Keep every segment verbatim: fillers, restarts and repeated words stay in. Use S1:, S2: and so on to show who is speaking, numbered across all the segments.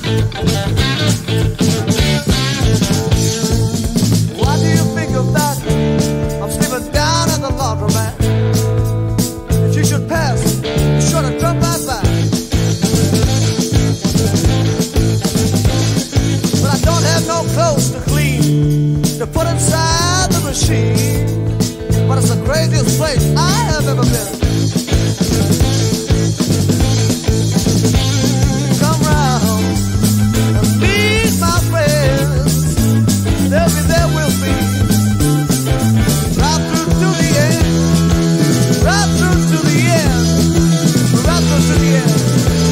S1: What do you think of that? I'm sleeping down at the laundromat. If you should pass, be sure to drop right by. But I don't have no clothes to clean, to put inside the machine. But it's the craziest place I have ever been. Come round and meet my friends. They'll be there with me right through to the end, right through to the end, right through to the end.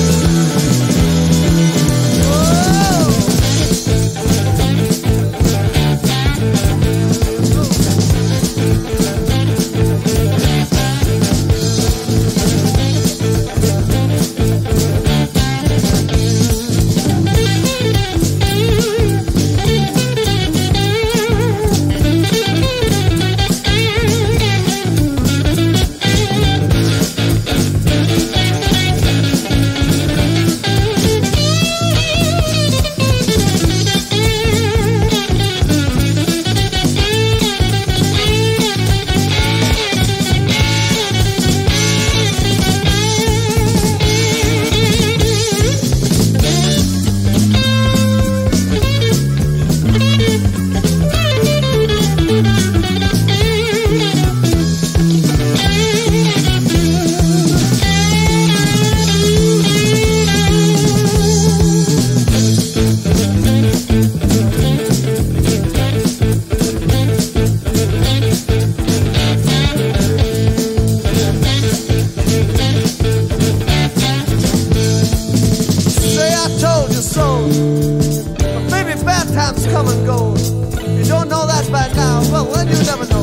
S1: Come and go. You don't know that by now, well then you never know.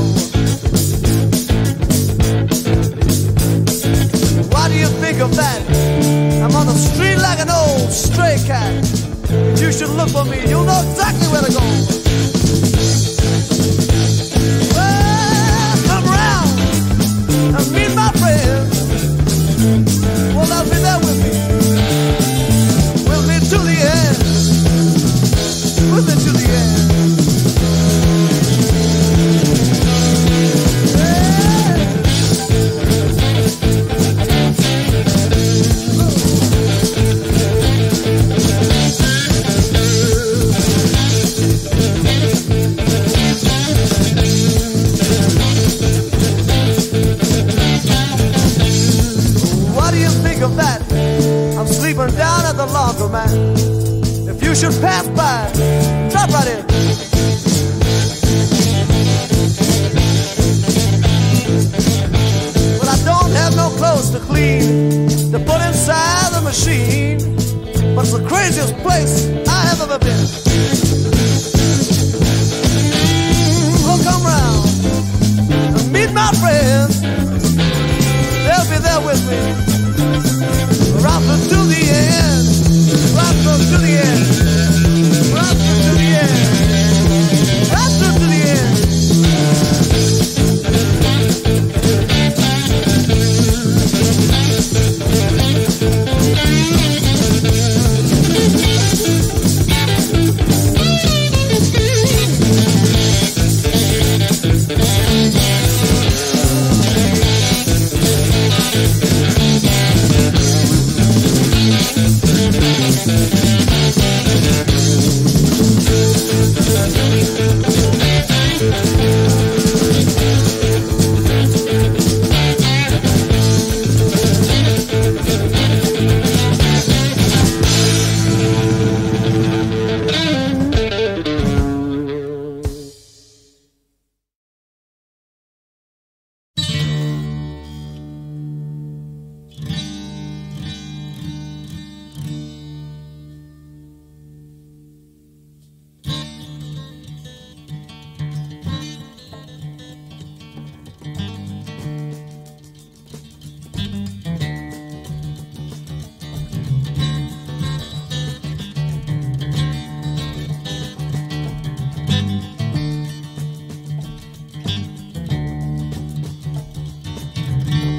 S1: What do you think of that? I'm on the street like an old stray cat. If you should look for me, you'll know exactly where to go. Well, come round and meet my friends. Well, they'll be there with me. With me to the end. With it to the end. What do you think of that? I'm sleeping down at the laundromat. If you should pass by, drop right in. Well, I don't have no clothes to clean, to put inside the machine. But it's the craziest place I have ever been. Well, come round and meet my friends. They'll be there with me right through to the end, right through to the end. Right through to the end. Right through to the end.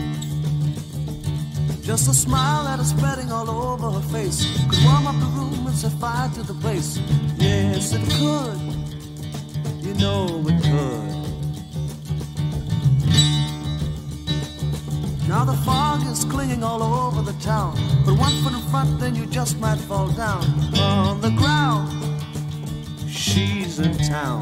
S1: Just a smile that is spreading all over her face could warm up the room if set fire to the place. Yes, it could. You know it could. Now the fog is clinging all over the town. But one foot in front, then you just might fall down on the ground. She's in town.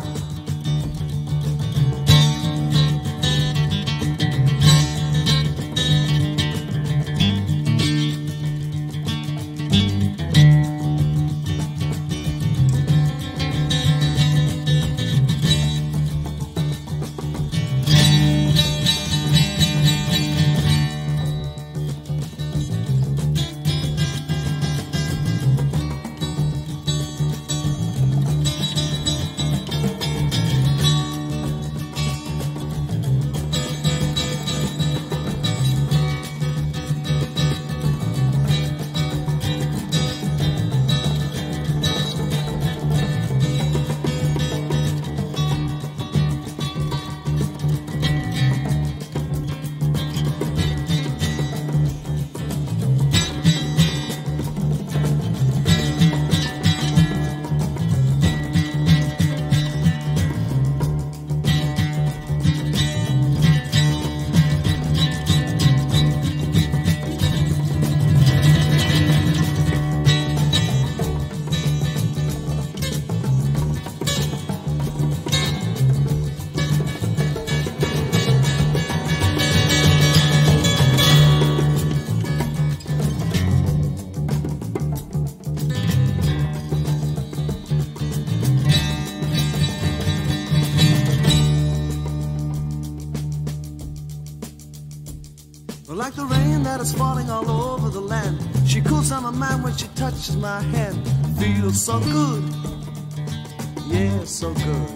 S1: Like the rain that is falling all over the land, she cools down my mind when she touches my hand. Feels so good, yeah, so good.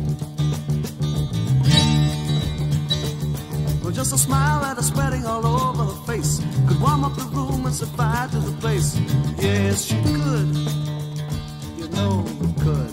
S1: Well, just a smile that is spreading all over her face could warm up the room and set fire to the place. Yes, she could, you know it could.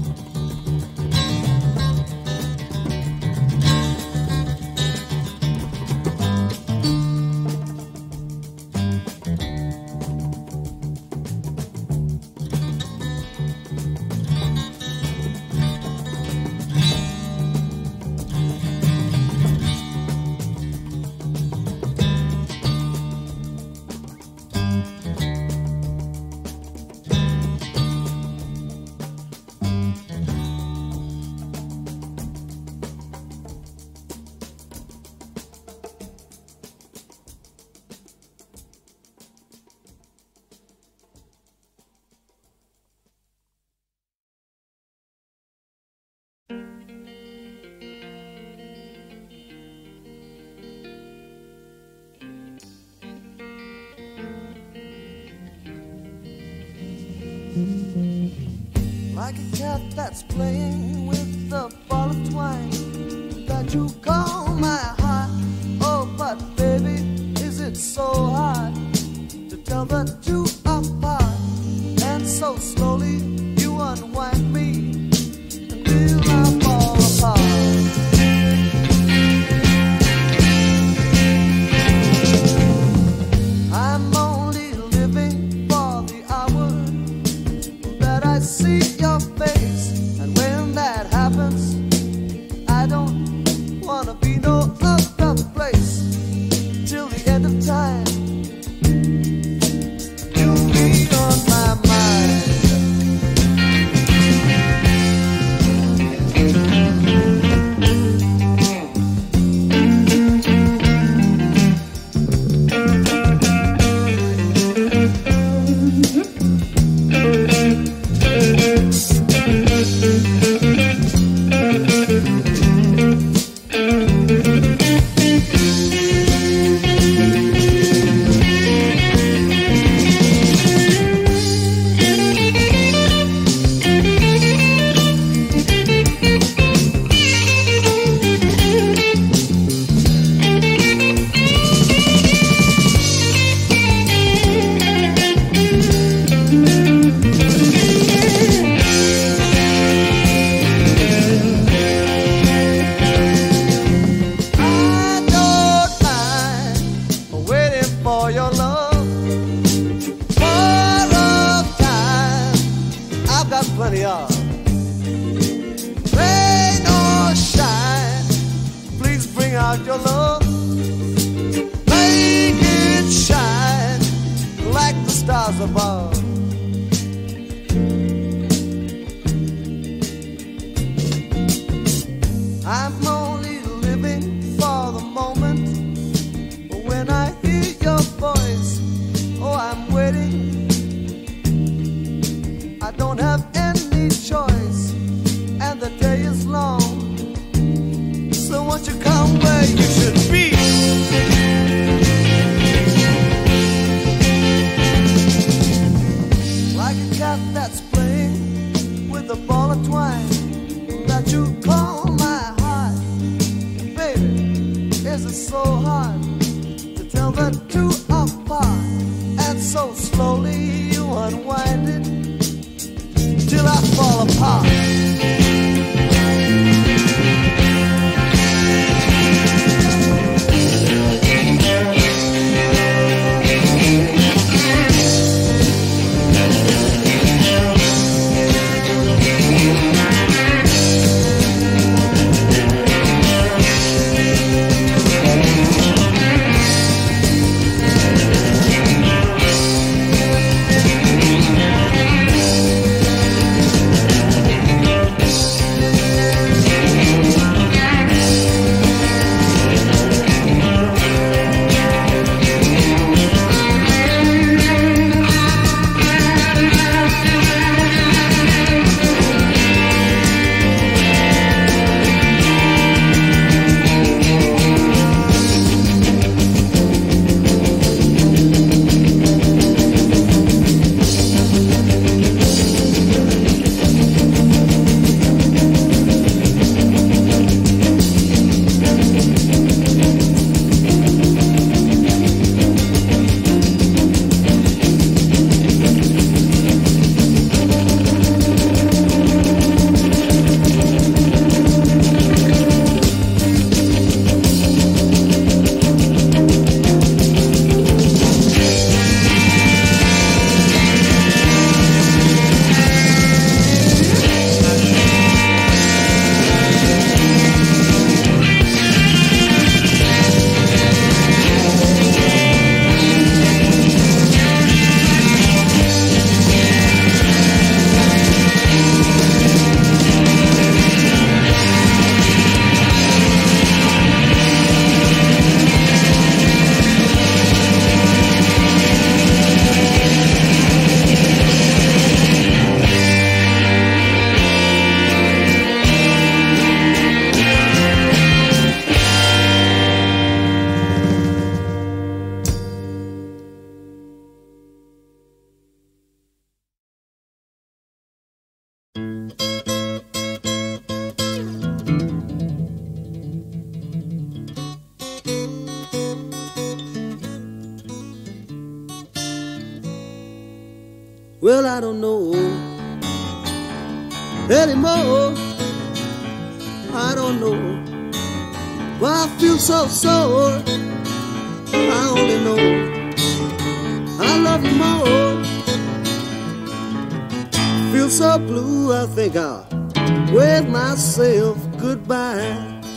S1: Like a cat that's playing with the ball of twine that you call my heart. Oh, but baby, is it so hard to tell the two apart? And so slowly you unwind me until I fall apart. I'm only living for the hour that I see your face, and when that happens, I don't wanna be no other place till the end of time. You'll be on my mind. stars above. I'm only living for the moment when I hear your voice. Oh, I'm waiting. I don't have any choice, and the day is long. So won't you come where you should be? Like a cat that's playing with a ball of twine that you call my heart. Baby, is it so hard to tell the two apart? And so slowly you unwind it till I fall apart.
S2: Well, I don't know anymore. I don't know why I feel so sore. I only know I love you more. Feel so blue, I think I'll wave myself goodbye.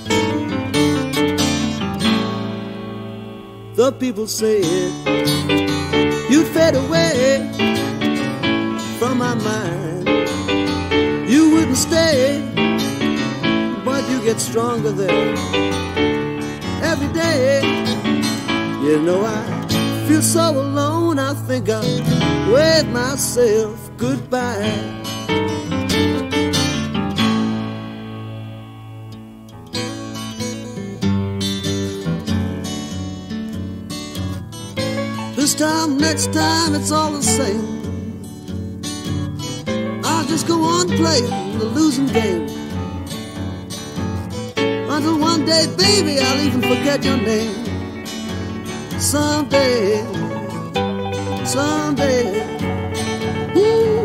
S2: The people said you'd fade away from my mind. You wouldn't stay, but you get stronger there every day. You know I feel so alone, I think I'll wave myself goodbye. This time, next time, it's all the same. I'll just go on playing the losing game until one day, baby, I'll even forget your name. Someday, someday, ooh.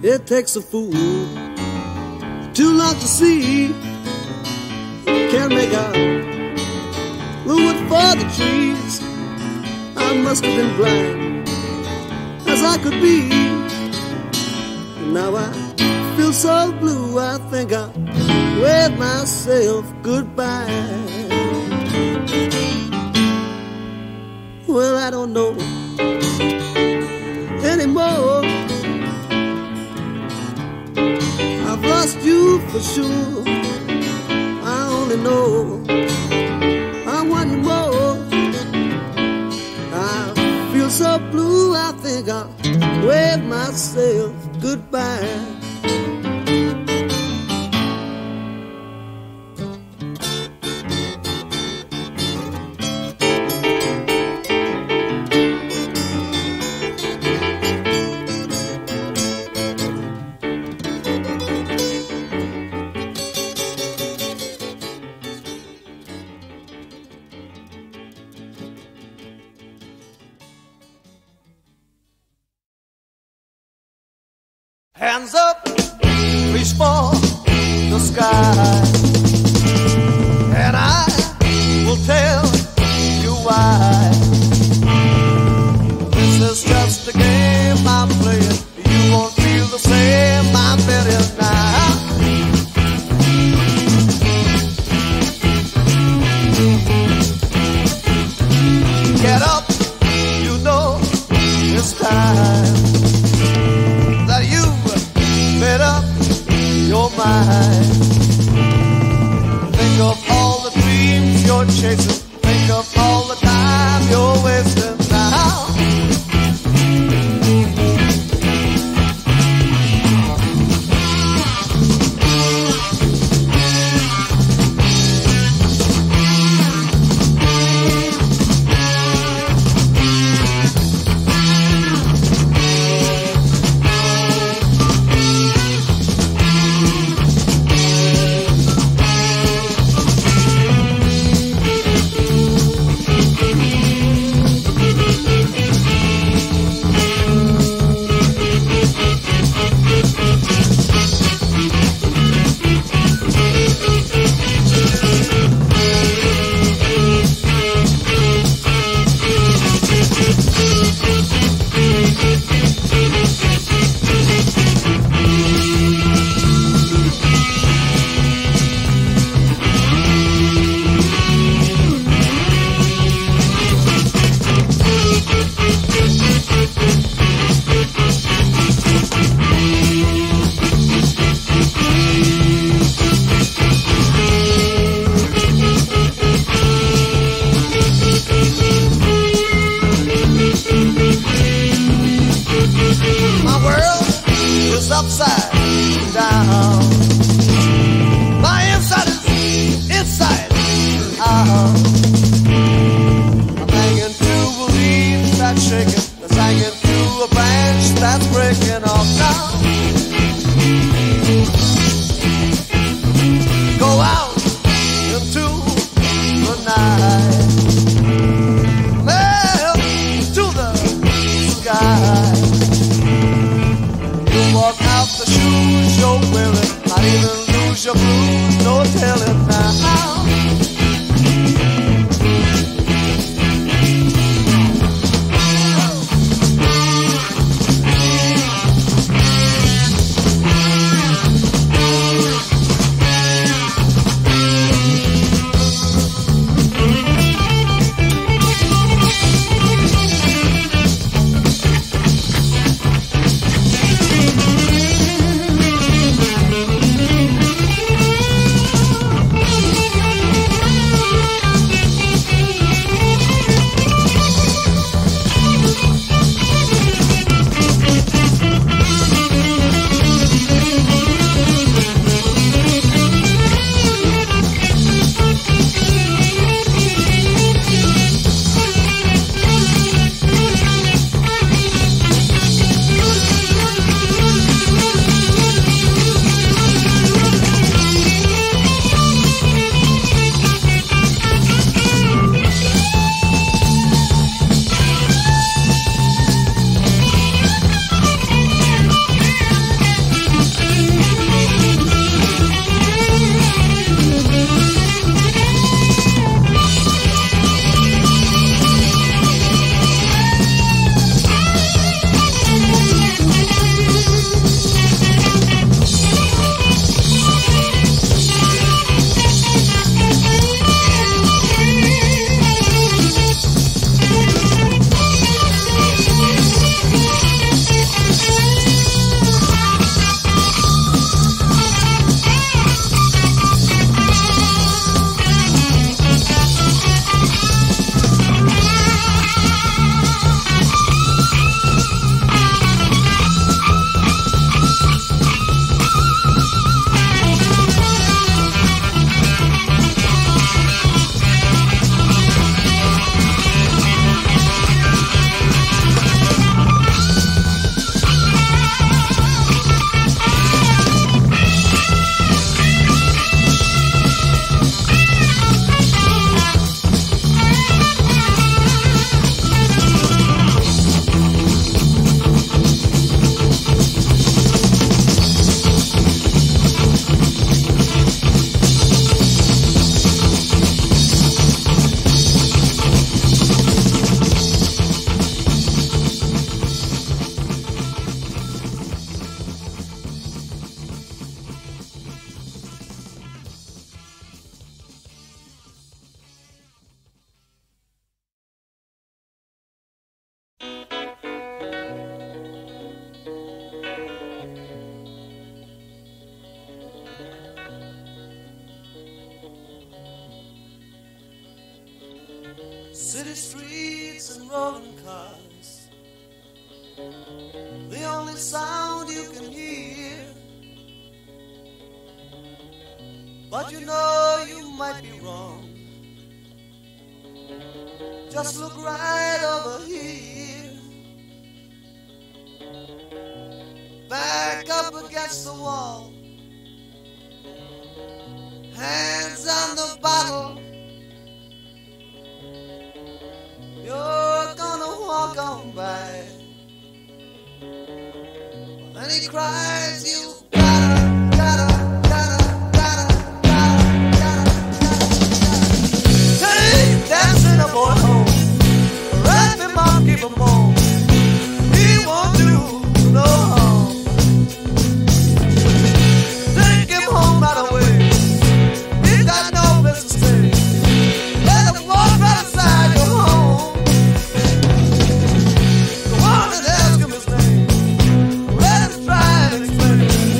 S2: It takes a fool too long to see. Can't make out the wood for the trees. I must have been blind as I could be. Now I feel so blue, I think I'll wave myself goodbye. Well, I don't know anymore. I've lost you for sure. I only know I want you more. I feel so blue, I think I'll wave myself goodbye.
S1: Hands up, reach for the sky, and I will tell you why. This is just a game I'm playing. You won't feel the same, I bet it now. Get up, you know it's time that you made up your mind. Think of all the dreams you're chasing. Think of all the time you're wasting now. Upside down, my inside is inside out. I'm hanging to a leaf that's shaking, that's hanging to a branch that's breaking off now. Go out into the night, well, to the sky. Walk out the shoes you're wearing, might even lose your blues, no telling now. city streets and rolling cars, the only sound you can hear. But you know you might be wrong. Just look right over here. Back up against the wall, hands on the bottle. You're gonna walk on by. And he cries, you gotta, gotta, gotta, gotta, gotta, gotta, gotta. Take dancing a boy home, wrap him up, keep him home. He won't do no harm. Take him home right away. He's got no place to stay. Let him walk right inside your home. Go on and ask him his name. Let him try and explain.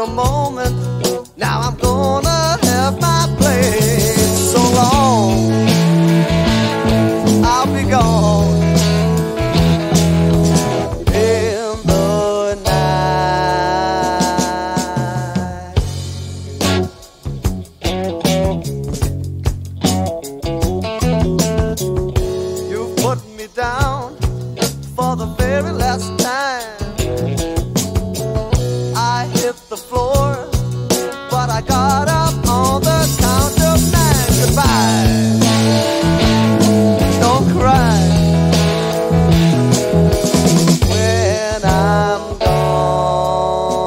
S1: a moment. Now I'm gonna have my place. So long, I'll be gone in the night. You put me down for the very last time. I hit the floor, but I got up on the count of nine. Goodbye, don't cry when I'm gone.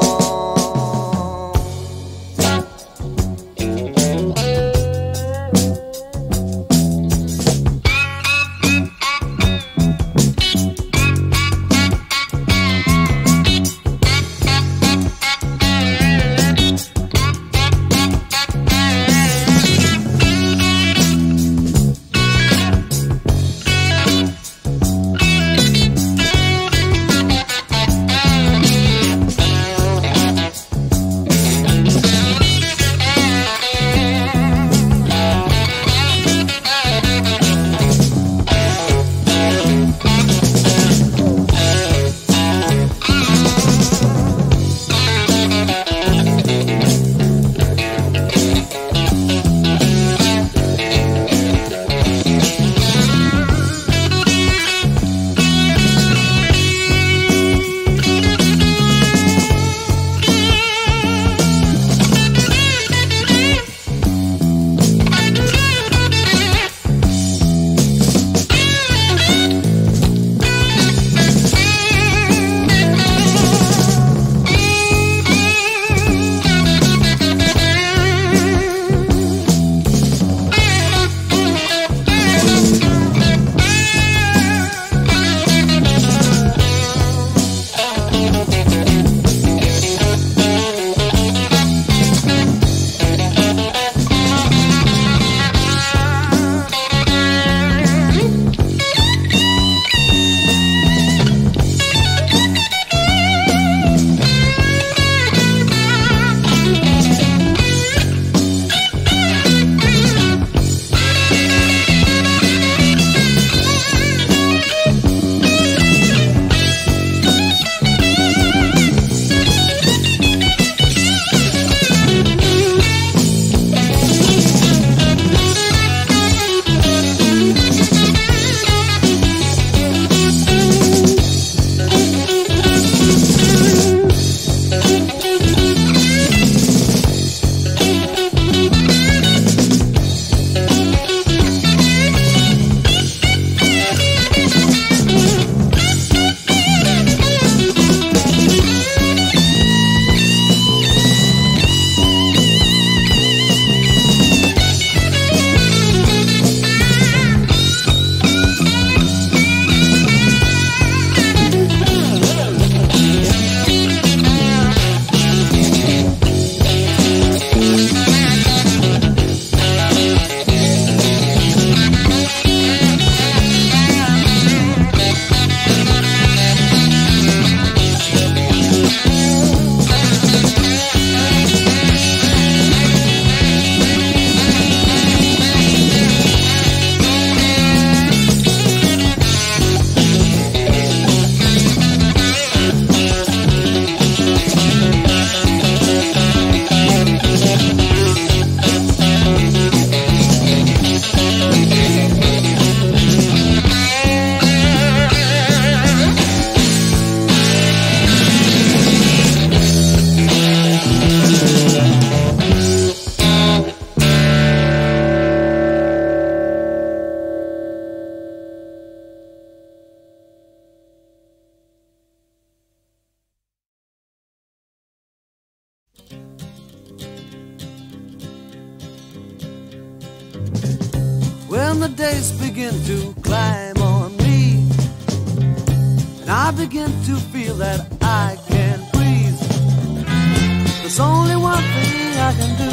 S2: When the days begin to climb on me, and I begin to feel that I can't breathe, there's only one thing I can do: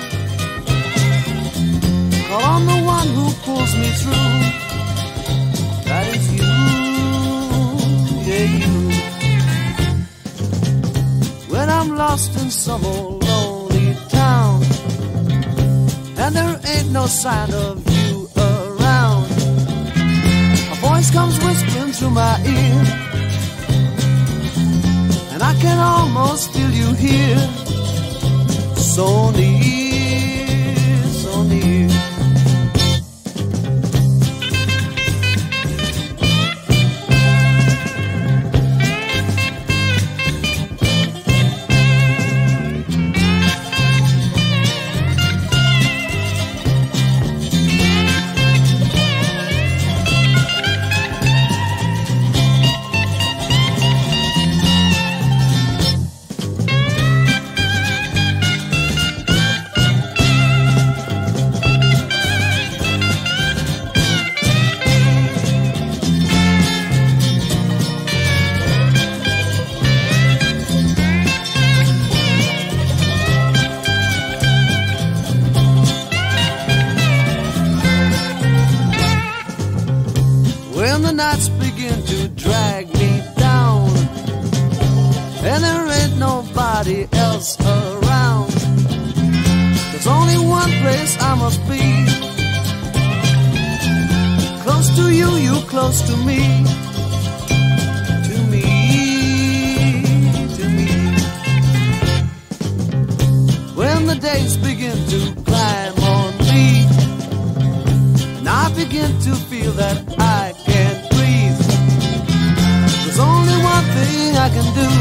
S2: call on the one who pulls me through. That is you, yeah, you. When I'm lost
S1: lost in some old lonely town, and there ain't no sign of you around. A voice comes whispering through my ear, and I can almost feel you here, so near, so near. When the nights begin to drag me down, and there ain't nobody else around, there's only one place I must be, close to you, you close to me, to me, to me. When the days begin to climb on me, and I begin to feel that I can't breathe, there's only one thing I can do,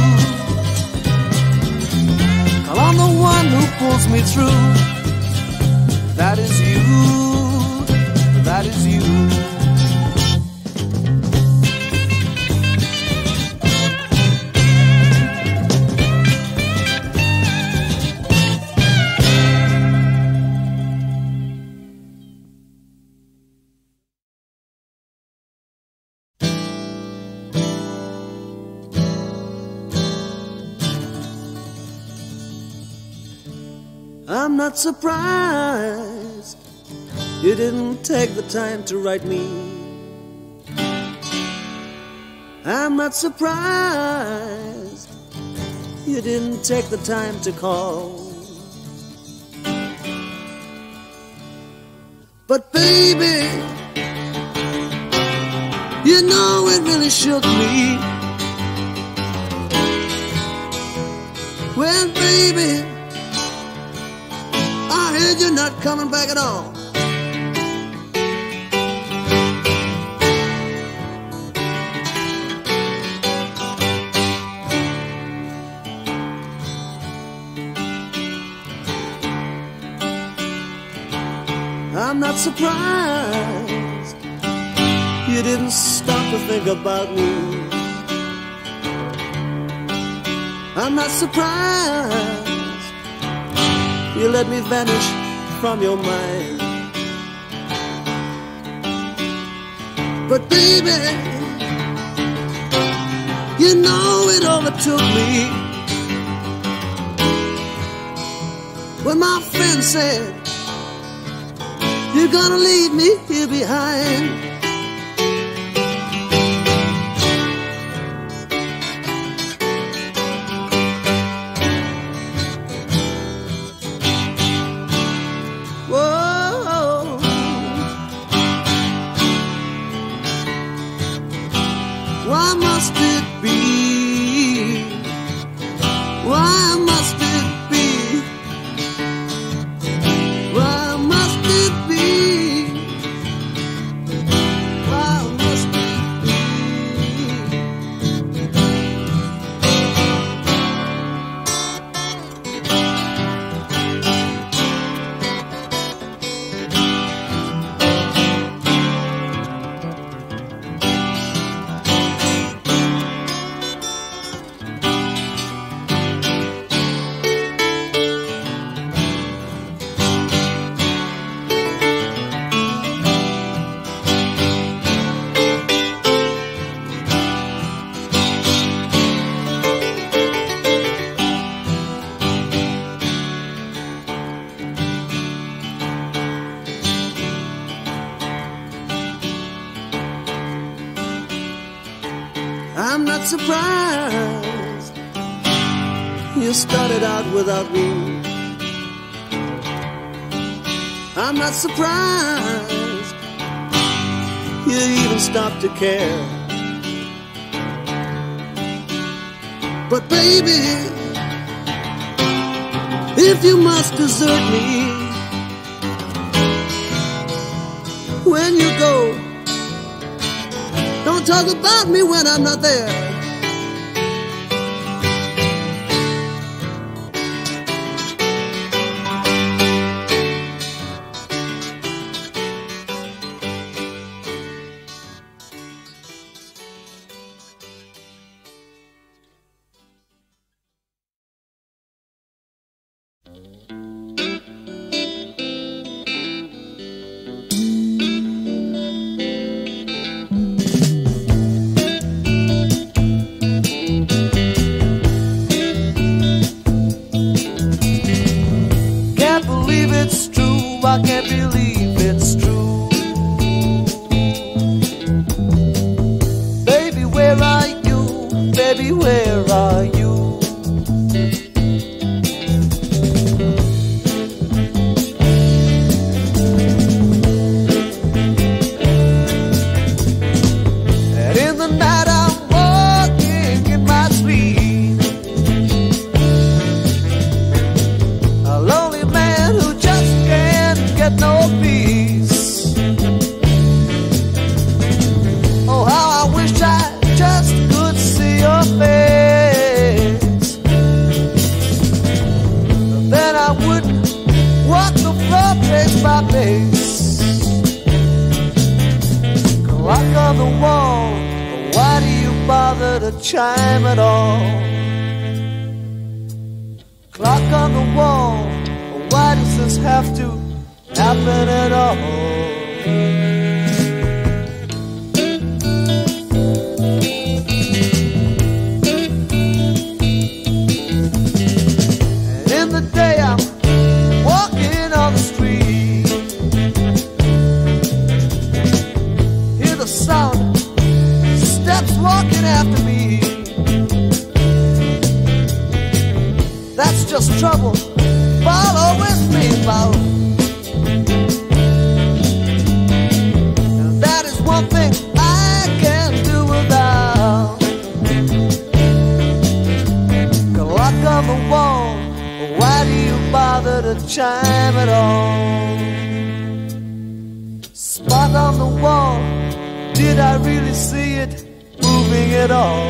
S1: call on the one who pulls me through. That is you, that is you. I'm not surprised you didn't take the time to write me. I'm not surprised you didn't take the time to call. But baby, you know it really shook me when, baby, I heard you're not coming back at all. I'm not surprised you didn't stop to think about me. I'm not surprised you let me vanish from your mind. But baby, you know it overtook me when my friend said, you're gonna leave me here behind. Why must it be? Why must it be? Why must it be? Why must it be? I'm not surprised
S2: You started out without me. I'm not surprised you even stopped to care. But baby, if you must desert me when you go, don't talk about me when I'm not there.
S1: I can't believe it's true. Baby, where are you? Baby, where are you? And in the night I'm walking in my sleep, a lonely man who just can't get no peace. Oh, how I wish I just could see your face. Then I wouldn't walk the floor place by place. Clock on the wall, why do you bother to chime at all? Clock on the wall, why does this have to happen at all? And in the day I'm walking on the street, hear the sound, steps walking after me. That's just trouble, follow with me, bow. That is one thing I can't do without. Clock on the wall, why do you bother to chime at all? Spot on the wall, did I really see it moving at all?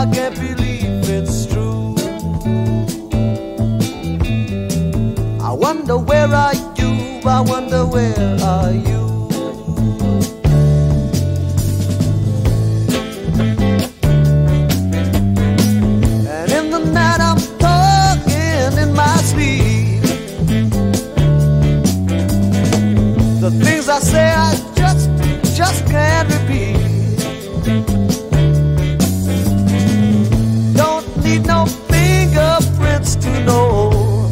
S1: I can't believe it's true. I wonder where are you, I wonder where are you. And in the night I'm talking in my sleep. The things I say I just, just can't repeat. Don't need no fingerprints to know.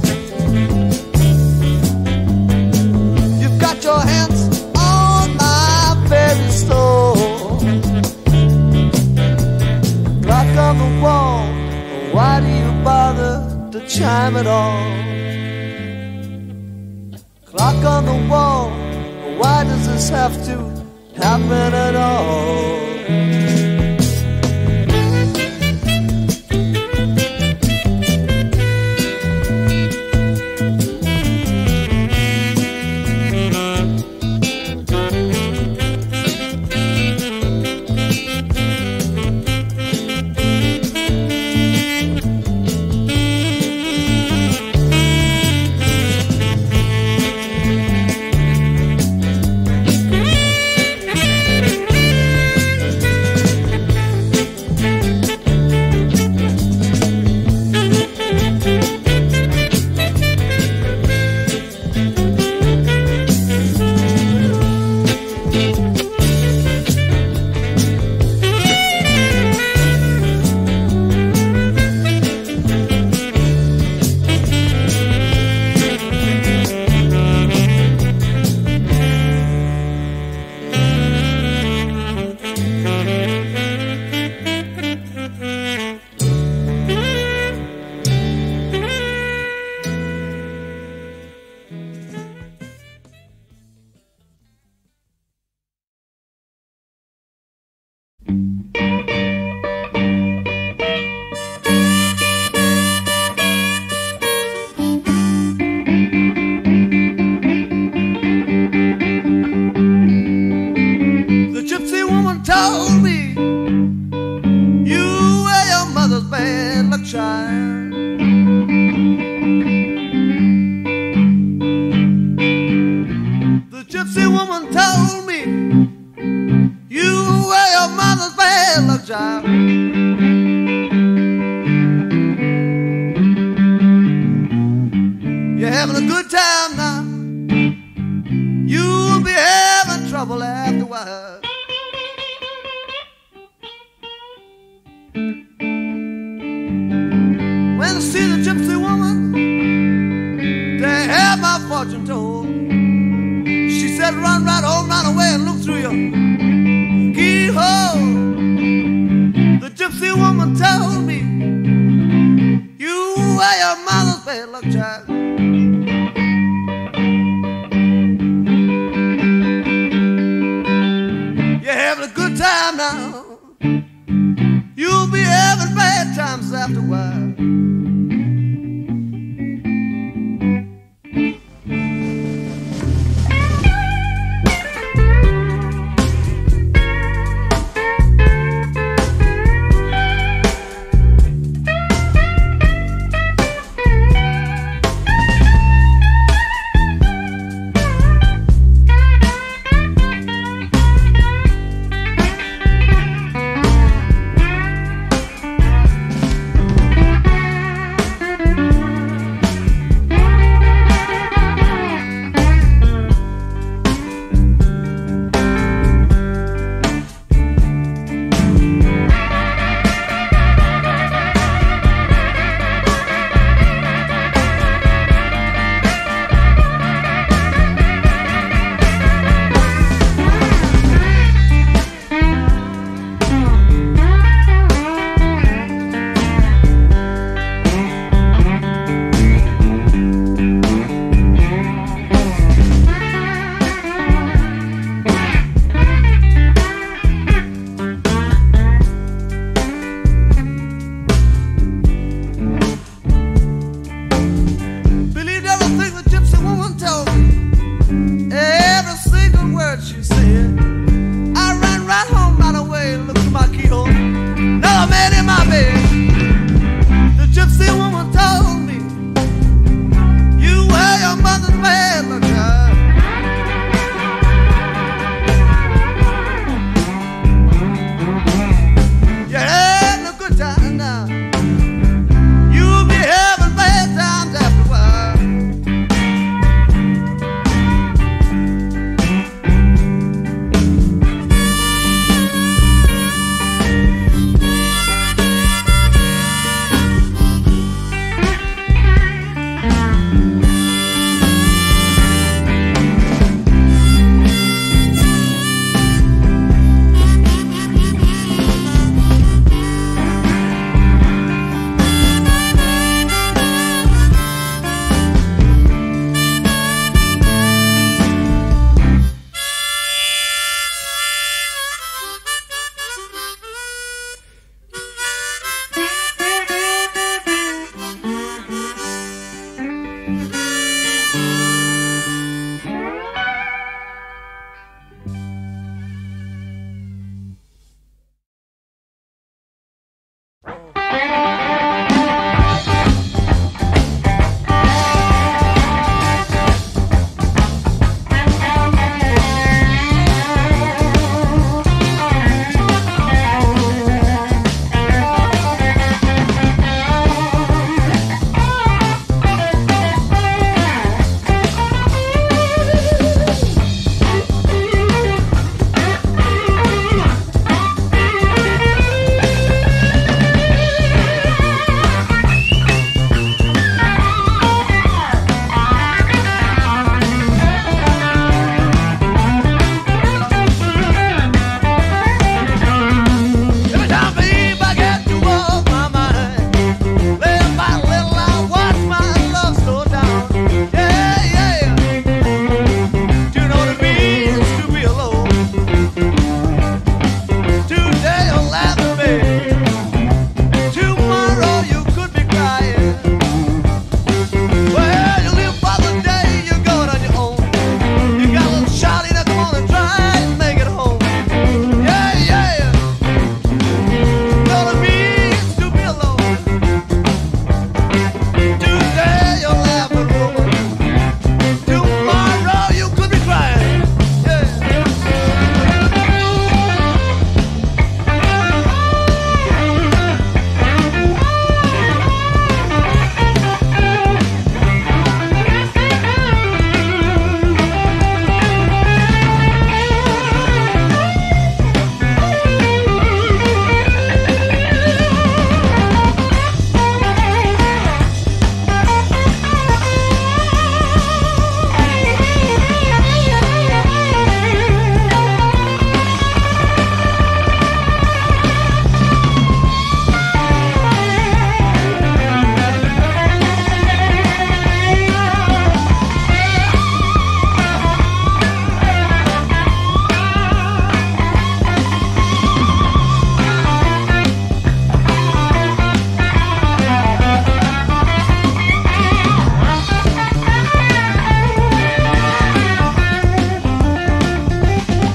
S1: You've got your hands on my very soul. Clock on the wall, why do you bother to chime at all? Clock on the wall, why does this have to happen at all? you'll be having bad times after a while.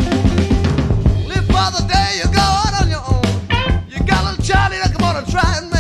S1: Try and